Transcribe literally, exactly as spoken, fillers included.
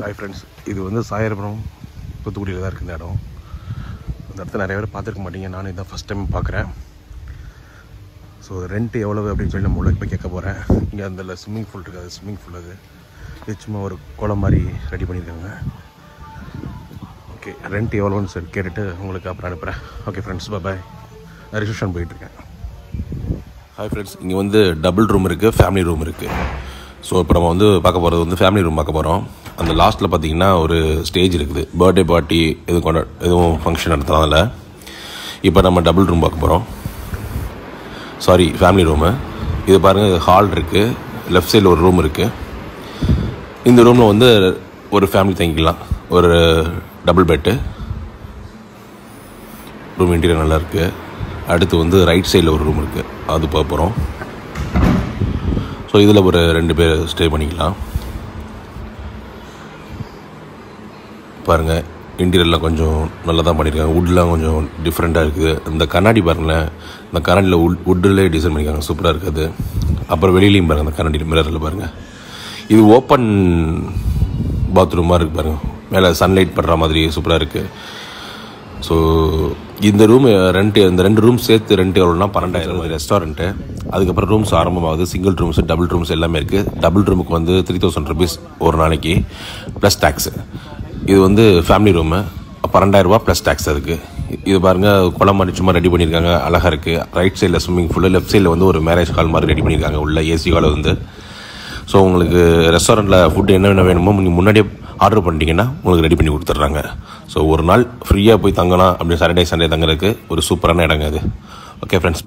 Hi friends, இது வந்து சாயர்புரம் தூத்துக்குடியில் தான் இருக்குது இந்த இடம். இந்த இடத்த நிறைய பேர் பார்த்துருக்க மாட்டீங்க, நானும் இதான் ஃபஸ்ட் டைம் பார்க்குறேன். ஸோ ரெண்ட் எவ்வளவு அப்படின்னு சொல்லி நம்ம உள்ள போய் கேட்க போகிறேன். இங்கே அந்த ஸ்விம்மிங் பூல் இருக்குது, அது ஸ்விம்மிங் பூல் அது இது சும்மா ஒரு குளம் மாதிரி ரெடி பண்ணியிருக்காங்க. ஓகே, ரெண்ட் எவ்வளோன்னு சொல்லி கேட்டுட்டு உங்களுக்கு அப்புறம் அனுப்புகிறேன். Okay friends, bye. நான் ரிசப்ஷன் போயிட்டுருக்கேன். ஹாய் ஃப்ரெண்ட்ஸ், இங்கே வந்து டபுள் ரூம் இருக்குது, ஃபேமிலி ரூம் இருக்குது. ஸோ இப்போ நம்ம வந்து பார்க்க போகிறது வந்து ஃபேமிலி ரூம் பார்க்க போகிறோம். அந்த லாஸ்ட்டில் பார்த்தீங்கன்னா ஒரு ஸ்டேஜ் இருக்குது, பர்த்டே பார்ட்டி எதுவும் கொண்ட எதுவும் ஃபங்க்ஷன் நடத்துறதால. இப்போ நம்ம டபுள் ரூம் பார்க்க போகிறோம், சாரி ஃபேமிலி ரூமு. இது பாருங்கள், ஹால் இருக்குது, லெஃப்ட் சைடில் ஒரு ரூம் இருக்குது. இந்த ரூமில் வந்து ஒரு ஃபேமிலி தங்கிக்கலாம், ஒரு டபுள் பெட்டு. ரூம் இன்டீரியர் நல்லா இருக்குது. அடுத்து வந்து ரைட் சைடில் ஒரு ரூம் இருக்குது, அது பார்க்க போகிறோம். ஸோ இதில் ஒரு ரெண்டு பேர் ஸ்டே பண்ணிக்கலாம். பாருங்கள், இன்டீரியர்லாம் கொஞ்சம் நல்லா தான் பண்ணியிருக்காங்க. வுட்லாம் கொஞ்சம் டிஃப்ரெண்ட்டாக இருக்குது. இந்த கண்ணாடி பாருங்களேன், இந்த கண்ணாடியில் உட் வுட்டிலே டிசைன் பண்ணியிருக்காங்க, சூப்பராக இருக்குது. அப்புறம் வெளியிலையும் பாருங்கள், அந்த கண்ணாடி மிரரில் பாருங்கள். இது ஓப்பன் பாத்ரூமாக இருக்குது பாருங்கள், மேலே சன்லைட் படுற மாதிரி சூப்பராக இருக்குது. ஸோ இந்த ரூம் ரெண்ட், இந்த ரெண்டு ரூம் சேர்த்து ரெண்ட் எவ்வளோனா பன்னெண்டாயிரம். ரெஸ்டாரண்ட்டு, அதுக்கப்புறம் ரூம்ஸ் ஆரம்பமாகுது. சிங்கிள் ரூம்ஸ், டபுள் ரூம்ஸ் எல்லாமே இருக்குது. டபுள் ரூமுக்கு வந்து த்ரீ தௌசண்ட் ருபீஸ் ஒரு நாளைக்கு ப்ளஸ் டேக்ஸு. இது வந்து ஃபேமிலி ரூமு, பன்னெண்டாயிரரூபா ப்ளஸ் டேக்ஸ் அதுக்கு. இது பாருங்கள், குளம் மாதிரி சும்மா ரெடி பண்ணியிருக்காங்க, அழகாக இருக்குது. ரைட் சைடில் ஸ்விம்மிங் பூலு, லெஃப்ட் சைடில் வந்து ஒரு மேரேஜ் ஹால் மாதிரி ரெடி பண்ணியிருக்காங்க, உள்ள ஏசி ஹால் வந்து. ஸோ உங்களுக்கு ரெஸ்டாரண்ட்டில் ஃபுட்டு என்ன என்ன வேணுமோ நீங்கள் முன்னாடியே ஆர்டர் பண்ணிட்டீங்கன்னா உங்களுக்கு ரெடி பண்ணி கொடுத்துட்றாங்க. ஸோ ஒரு நாள் ஃப்ரீயாக போய் தங்கலாம் அப்படின்னு சாட்டர்டே சண்டே தங்குறதுக்கு ஒரு சூப்பரான இடங்க அது. Okay friends.